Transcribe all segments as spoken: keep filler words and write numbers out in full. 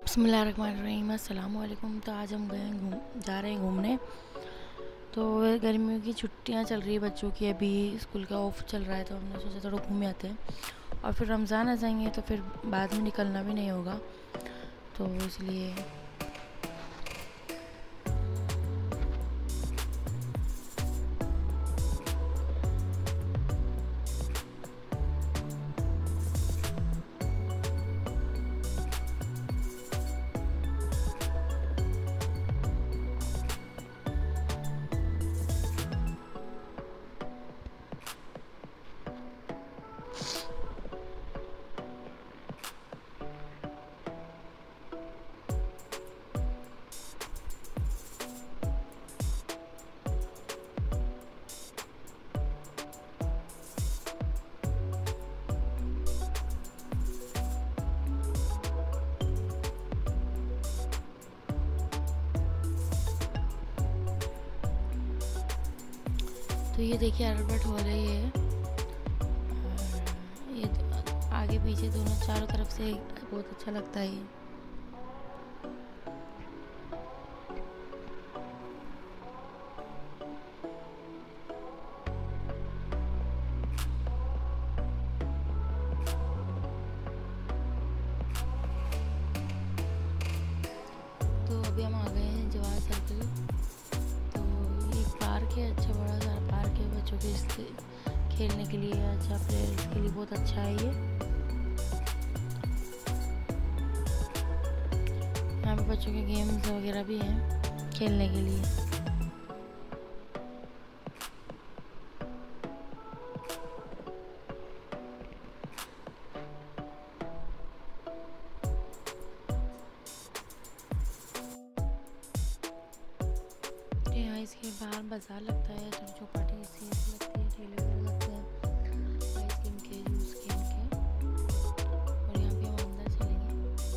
बिस्मिल्लाहिर्रहमानिर्रहीम, अस्सलाम वालेकुम। तो आज हम गए घूम जा रहे हैं घूमने। तो गर्मियों की छुट्टियां चल रही है बच्चों की, अभी स्कूल का ऑफ चल रहा है, तो हमने सोचा थोड़ा घूम आते हैं और फिर रमज़ान आ जाएंगे तो फिर बाद में निकलना भी नहीं होगा, तो इसलिए तो ये देखिए अल्बर्ट हॉल है ये। और ये आगे पीछे दोनों चारों तरफ से बहुत अच्छा लगता है ये। तो अभी हम आ गए हैं जवाहर सर्कल। तो ये एक पार्क है, अच्छा बड़ा सा पार्क है बच्चों के इसके खेलने के लिए, अच्छा प्लेयर्स के लिए बहुत अच्छा है ये। यहाँ पे बच्चों के गेम्स वगैरह भी हैं खेलने के लिए। यहाँ इसके बाहर बाजार लगता है, छोटी चौपाटी सी लगती है, ठेले वगैरह लगते हैं आइसक्रीम के, जूस के, इनके। और यहाँ पे हम अंदर चलेंगे।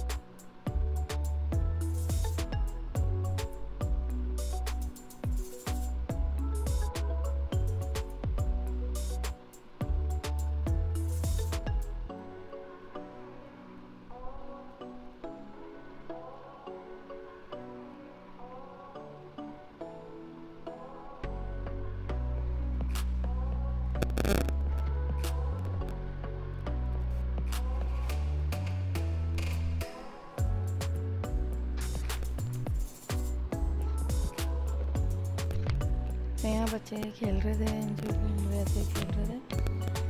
तो यहाँ बच्चे खेल रहे थे, जो घूम रहे थे, खेल रहे थे।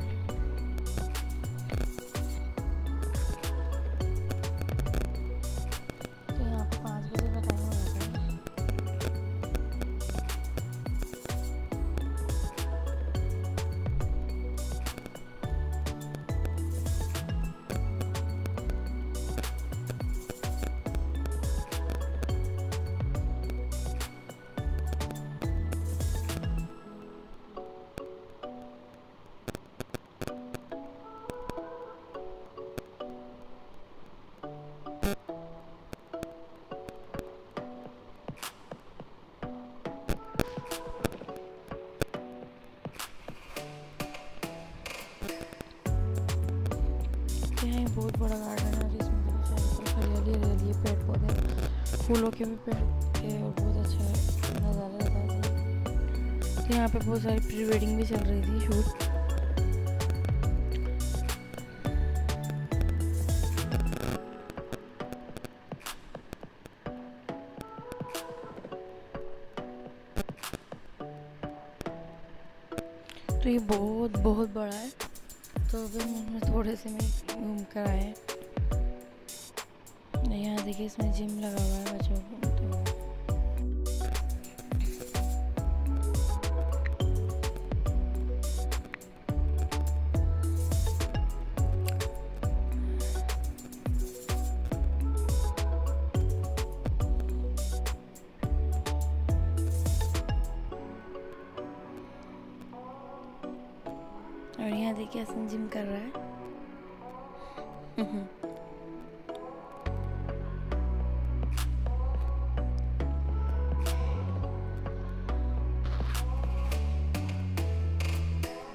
तो यहाँ पे पाँच बजे का टाइम हो जाता है। यहाँ एक बहुत बड़ा गार्डन है जिसमें बहुत सारी हरियाली हरियाली है, पेड़ पौधे, फूलों के भी पेड़ है और बहुत अच्छा नज़ारा रहता है। तो यहाँ पे बहुत सारी प्री वेडिंग भी चल रही थी, शूट। तो ये बहुत बहुत बड़ा है, तो अभी मैं थोड़े से में घूम कर आए। यहाँ देखिए इसमें जिम लगा हुआ है बच्चों को। और यहाँ देखिए हसन जिम कर रहा है।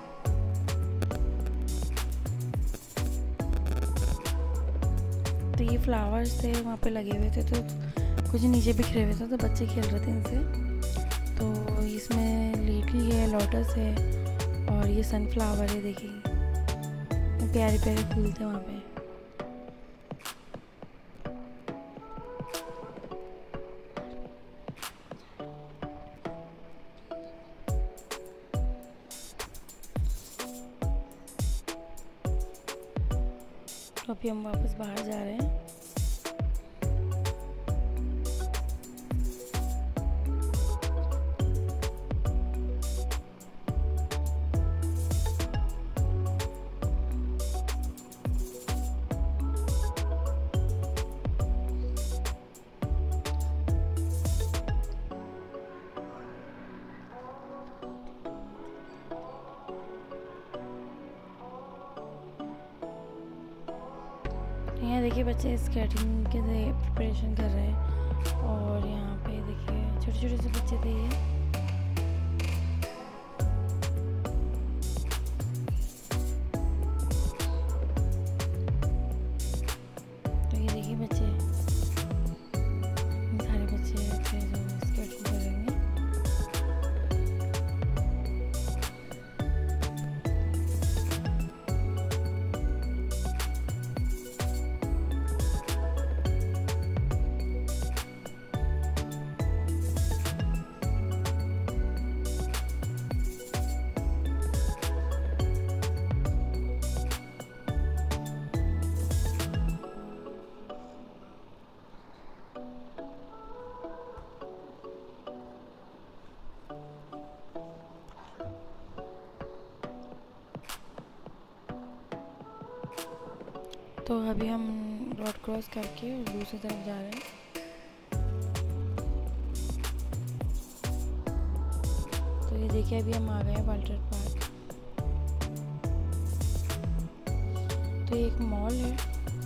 तो ये फ्लावर्स थे वहाँ पे लगे हुए थे, तो कुछ नीचे बिखरे हुए थे, तो बच्चे खेल रहे थे इनसे। तो इसमें लिली है, लोटस है और ये सनफ्लावर है। देखिए प्यारे प्यारे फूल थे वहाँ पे। तो अभी हम वापस बाहर जा रहे हैं। यहाँ देखिए बच्चे स्केटिंग के प्रिपरेशन कर रहे हैं और यहाँ पे देखिए छोटे छोटे से बच्चे थे ये। तो ये देखिए बच्चे, सारे बच्चे थे जो स्केटिंग कर रहे हैं। तो अभी हम रोड क्रॉस करके दूसरी तरफ जा रहे हैं। तो ये देखिए अभी हम आ गए हैं वाटर पार्क। तो ये एक मॉल है।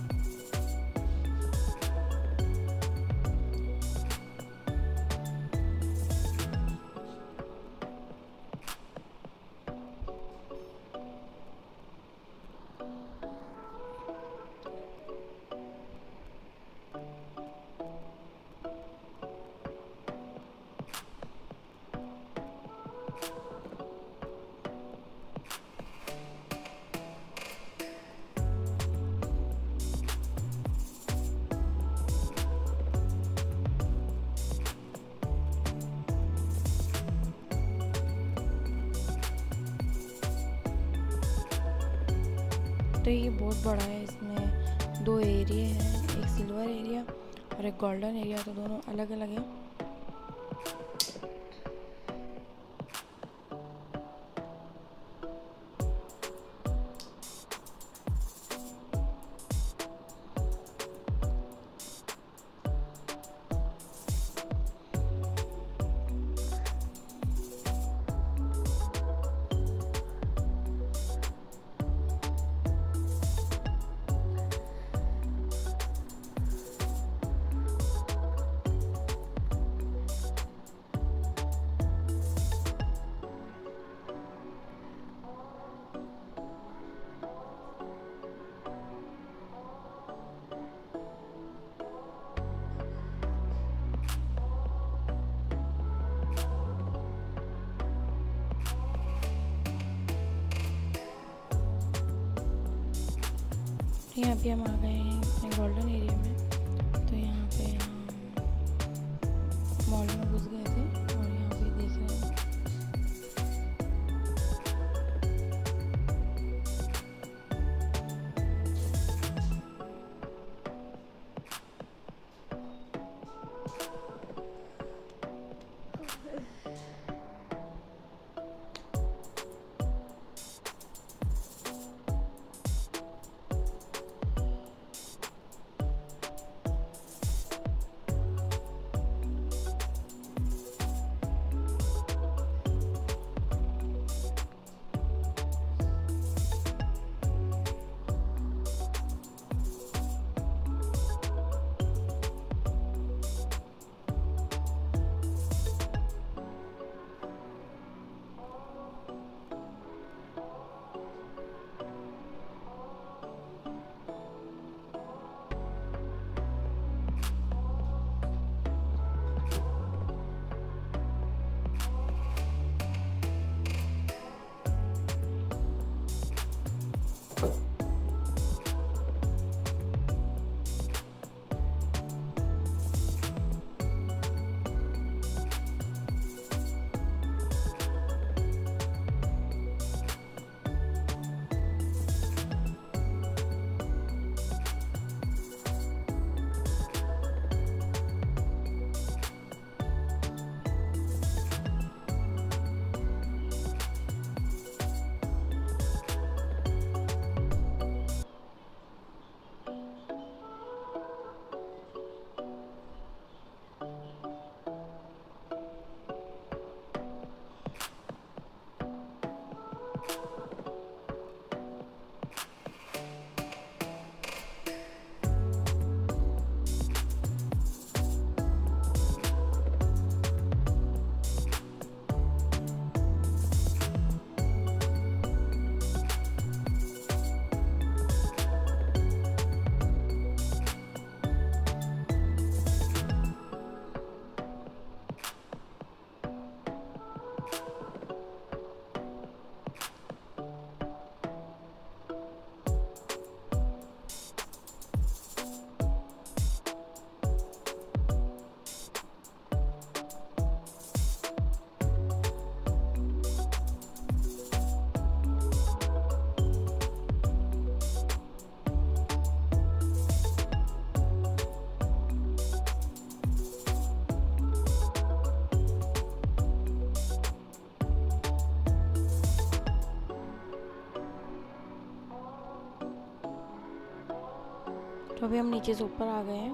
तो ये बहुत बड़ा है, इसमें दो एरिया हैं, एक सिल्वर एरिया और एक गोल्डन एरिया, तो दोनों अलग अलग हैं। यहाँ पे हम आ गए हैं अपने गोल्डन एरिया में। तो यहाँ पे हम मॉल में घुस गए थे और यहाँ पे देख रहे हैं। अभी हम नीचे से ऊपर आ गए हैं।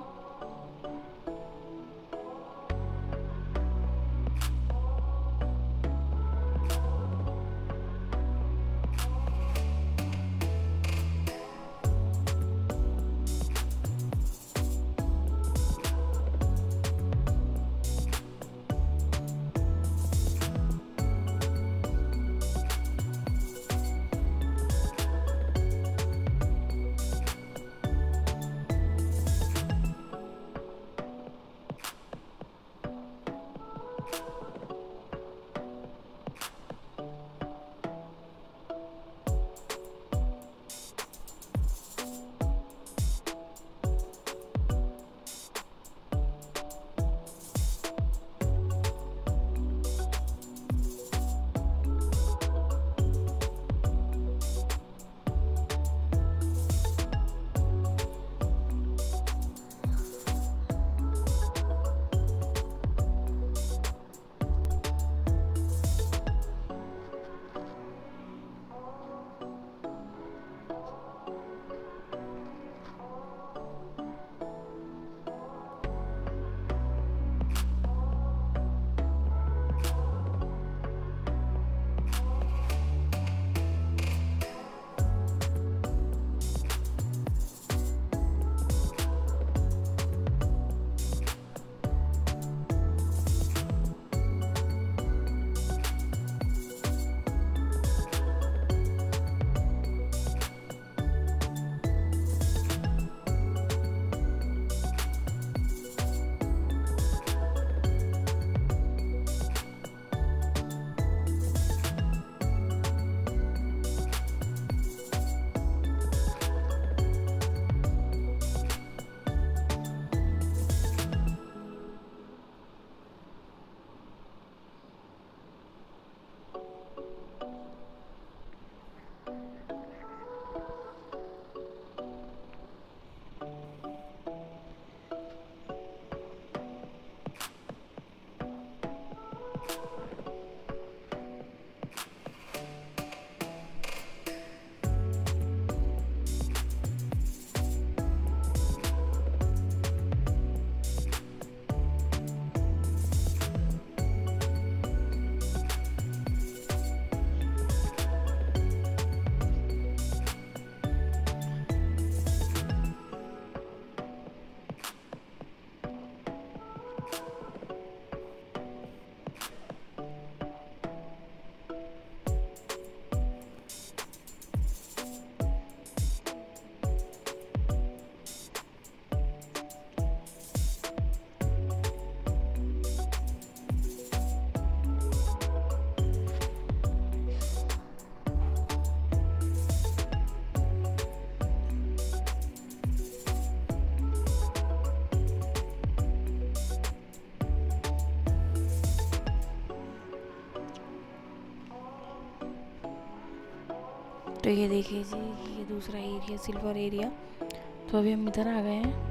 तो ये देखिए जी, ये दूसरा एरिया सिल्वर एरिया। तो अभी हम इधर आ गए हैं।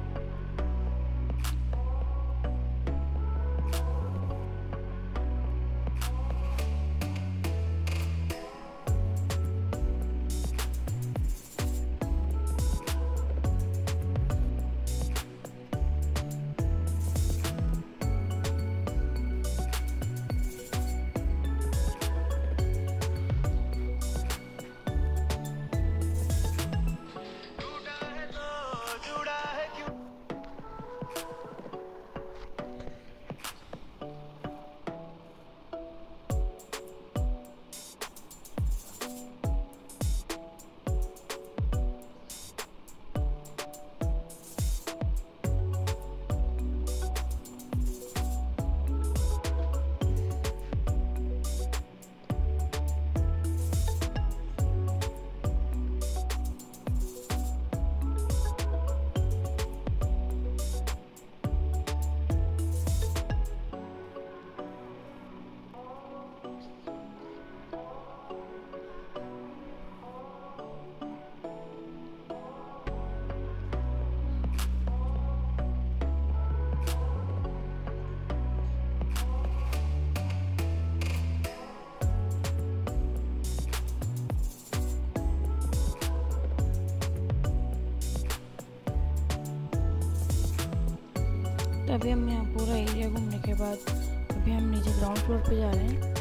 तो अभी हम यहाँ पूरा एरिया घूमने के बाद अभी हम नीचे ग्राउंड फ्लोर पे जा रहे हैं।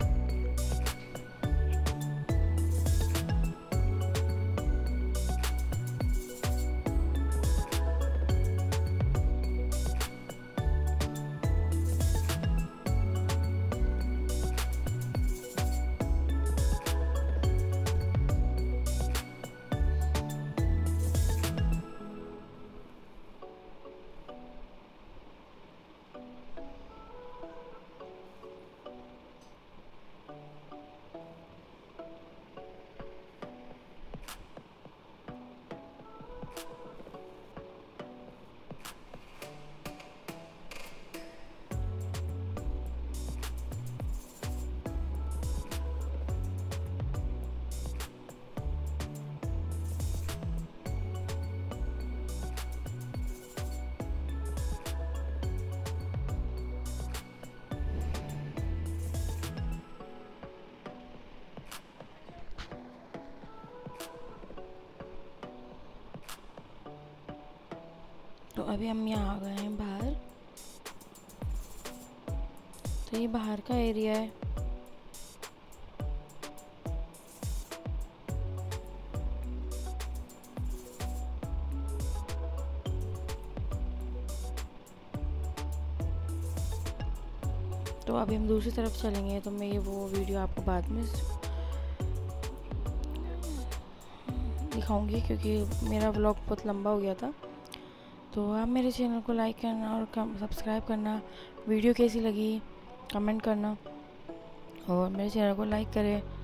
तो अभी हम यहाँ आ गए हैं बाहर। तो ये बाहर का एरिया है। तो अभी हम दूसरी तरफ चलेंगे, तो मैं ये वो वीडियो आपको बाद में दिखाऊंगी क्योंकि मेरा व्लॉग बहुत लंबा हो गया था। तो आप मेरे चैनल को लाइक करना और सब्सक्राइब करना। वीडियो कैसी लगी कमेंट करना और मेरे चैनल को लाइक करें।